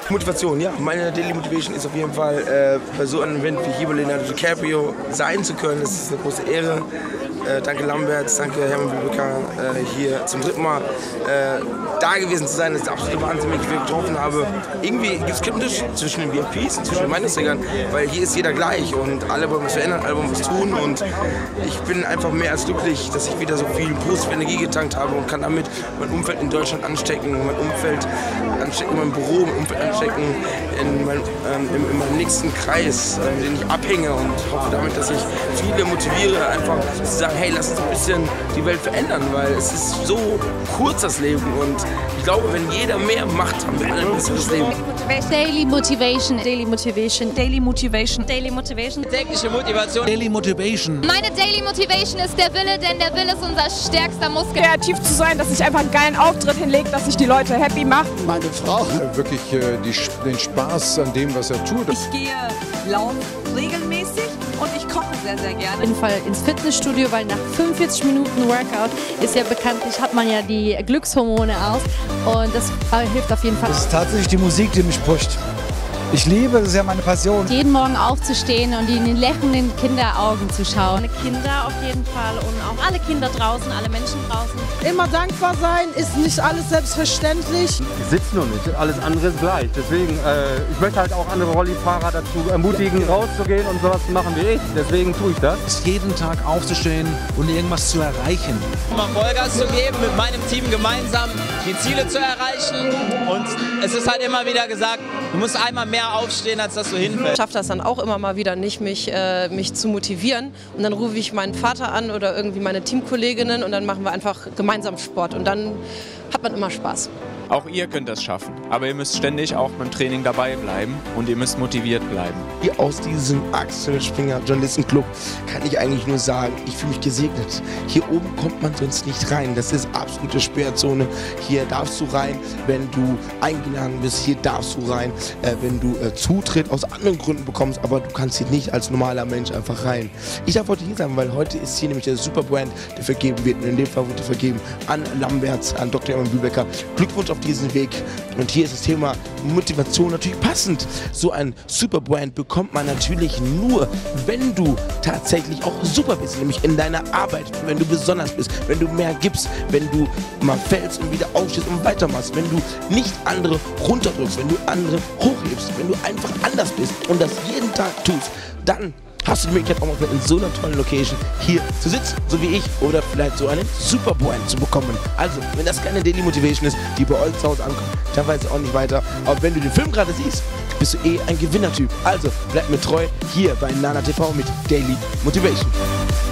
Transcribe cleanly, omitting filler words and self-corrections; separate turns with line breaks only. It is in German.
Motivation, ja. Meine Daily Motivation ist auf jeden Fall, bei so einem Event wie hier bei Leonardo DiCaprio sein zu können. Das ist eine große Ehre. Danke Lamberts, danke Hermann Bühlbecker, hier zum 3. Mal da gewesen zu sein. Das ist der absolute Wahnsinn, wenn ich viel getroffen habe. Irgendwie gibt es keinen Unterschied zwischen den VIPs und zwischen den Meinungsträgern, weil hier ist jeder gleich und alle wollen was verändern, alle wollen was tun und ich bin einfach mehr als glücklich, dass ich wieder so viel positive Energie getankt habe und kann damit mein Umfeld in Deutschland anstecken, mein Umfeld anstecken, in meinem Büro, mein Umfeld anstecken, in meinem nächsten Kreis, den ich abhänge und hoffe damit, dass ich viele motiviere, einfach zu sagen, hey, lass uns ein bisschen die Welt verändern, weil es ist so kurz das Leben und ich glaube, wenn jeder mehr macht, haben wir alle ein besseres Leben.
Daily Motivation.
Daily Motivation. Daily Motivation. Daily Motivation.
Tägliche Motivation.
Daily Motivation.
Meine Daily Motivation ist der Wille, denn der Wille ist unser stärkster Muskel.
Kreativ zu sein, dass ich einfach einen geilen Auftritt hinlege, dass ich die Leute happy mache.
Meine Frau.
Wirklich den Spaß an dem, was er tut.
Ich gehe laufen regelmäßig und ich koche sehr, sehr gerne.
Auf jeden Fall ins Fitnessstudio, weil nach 45 Minuten Workout ist ja bekanntlich, hat man ja die Glückshormone aus und das hilft auf jeden Fall.
Das ist tatsächlich die Musik, die mich pusht. Ich liebe, das ist ja meine Passion.
Jeden Morgen aufzustehen und in den lächelnden Kinderaugen zu schauen.
Meine Kinder auf jeden Fall und auch alle Kinder draußen, alle Menschen draußen.
Immer dankbar sein, ist nicht alles selbstverständlich.
Ich sitze nur nicht, alles andere ist gleich. Deswegen, ich möchte halt auch andere Rollifahrer dazu ermutigen, rauszugehen und sowas zu machen wie ich. Deswegen tue ich das.
Jeden Tag aufzustehen und irgendwas zu erreichen.
Mal Vollgas zu geben, mit meinem Team gemeinsam die Ziele zu erreichen. Und es ist halt immer wieder gesagt, du musst einmal mehr aufstehen, als dass du hinfällst.
Ich schaffe das dann auch immer mal wieder nicht, mich zu motivieren. Und dann rufe ich meinen Vater an oder irgendwie meine Teamkolleginnen und dann machen wir einfach gemeinsam Sport. Und dann hat man immer Spaß.
Auch ihr könnt das schaffen, aber ihr müsst ständig auch beim Training dabei bleiben und ihr müsst motiviert bleiben.
Hier aus diesem Axel Springer Journalistenclub kann ich eigentlich nur sagen, ich fühle mich gesegnet. Hier oben kommt man sonst nicht rein, das ist absolute Sperrzone. Hier darfst du rein, wenn du eingeladen bist, hier darfst du rein, wenn du Zutritt aus anderen Gründen bekommst, aber du kannst hier nicht als normaler Mensch einfach rein. Ich darf heute hier sein, weil heute ist hier nämlich der Superbrand, der vergeben wird und in dem Fall wurde vergeben an Lamberts, an Dr. Hermann Bühlbecker. Glückwunsch auf diesen Weg. Und hier ist das Thema Motivation natürlich passend. So ein Superbrand bekommt man natürlich nur, wenn du tatsächlich auch super bist, nämlich in deiner Arbeit, wenn du besonders bist, wenn du mehr gibst, wenn du mal fällst und wieder aufstehst und weitermachst, wenn du nicht andere runterdrückst, wenn du andere hochhebst, wenn du einfach anders bist und das jeden Tag tust, dann hast du die Möglichkeit auch mal in so einer tollen Location hier zu sitzen, so wie ich, oder vielleicht so einen Superbrand zu bekommen. Also, wenn das keine Daily Motivation ist, die bei euch zu Hause ankommt, dann weiß ich auch nicht weiter. Aber wenn du den Film gerade siehst, bist du eh ein Gewinnertyp. Also, bleib mir treu hier bei Nana TV mit Daily Motivation.